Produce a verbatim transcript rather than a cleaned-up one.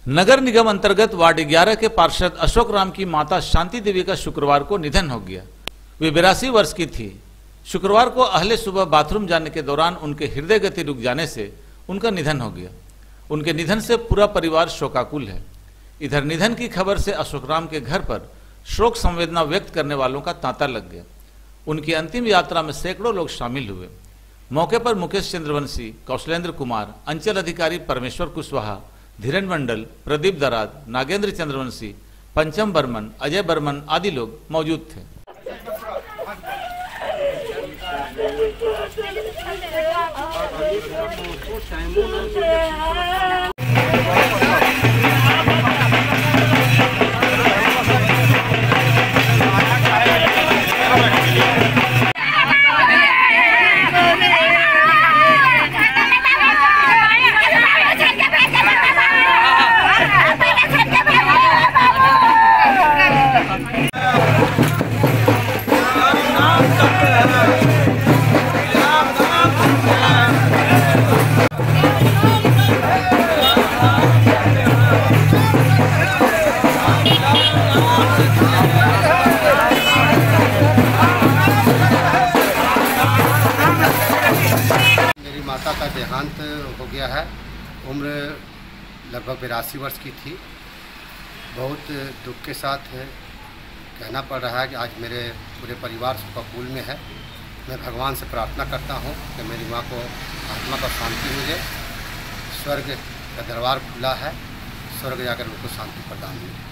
नगर निगम अंतर्गत वार्ड ग्यारह के पार्षद अशोक राम की माता शांति देवी का शुक्रवार को निधन हो गया। वे बिरासी वर्ष की थी। शुक्रवार को अहले सुबह बाथरूम जाने के दौरान उनके हृदय गति रुक जाने से उनका निधन हो गया। उनके निधन से पूरा परिवार शोकाकुल है। इधर निधन की खबर से अशोक राम के घर पर शोक संवेदना व्यक्त करने वालों का तांता लग गया। उनकी अंतिम यात्रा में सैकड़ों लोग शामिल हुए। मौके पर मुकेश चंद्रवंशी, कौशलेंद्र कुमार, अंचल अधिकारी परमेश्वर कुशवाहा, धीरेन मंडल, प्रदीप दराद, नागेंद्र चंद्रवंशी, पंचम बर्मन, अजय बर्मन आदि लोग मौजूद थे। माता का देहांत हो गया है। उम्र लगभग बिरासी वर्ष की थी। बहुत दुख के साथ कहना पड़ रहा है कि आज मेरे पूरे परिवार शोकाकुल में है। मैं भगवान से प्रार्थना करता हूं कि मेरी मां को आत्मा को शांति मिले। स्वर्ग का दरबार खुला है, स्वर्ग जाकर उनको शांति प्रदान मिले।